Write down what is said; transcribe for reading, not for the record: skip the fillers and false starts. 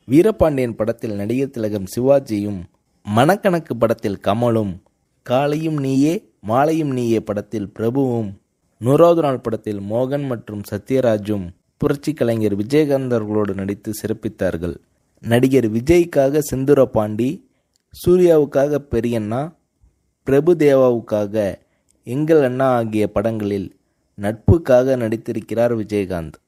வீரபாண்டியன் படத்தில் நடிகர் திலகம் சிவாஜியும், மனக்கணக்கு படத்தில் கமலும், காலையும் நீயே மாலையும் நீயே படத்தில் பிரபுவும், 100வது நாள் படத்தில் மோகன் மற்றும் சத்யராஜும் புரட்சி கலைஞர் விஜயகாந்த் அவர்களோடு நடித்து சிறப்பித்தார்கள். நடிகர் விஜய்க்காக செந்தூர பாண்டி, சூர்யாவுக்காக பெரியண்ணா, பிரபுதேவாவுக்காக எங்கள் அண்ணா ஆகிய படங்களில் நட்புக்காக நடித்திருக்கிறார் விஜயகாந்த்.